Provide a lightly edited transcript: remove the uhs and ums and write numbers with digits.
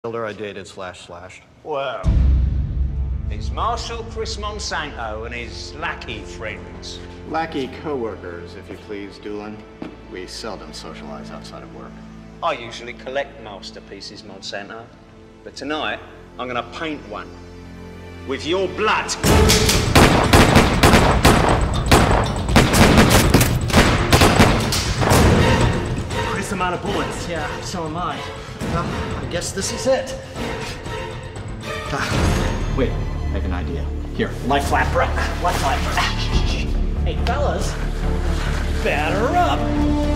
I dated //. Well, it's Marshal Chris Monsanto and his lackey friends. Lackey co-workers, if you please, Doolan. We seldom socialize outside of work. I usually collect masterpieces, Monsanto. But tonight, I'm gonna paint one. With your blood. Chris, I'm out of bullets. Yeah, so am I. Well, I guess this is it. Wait, I have an idea. Here, light flapper. Light flapper. Hey, fellas, batter up.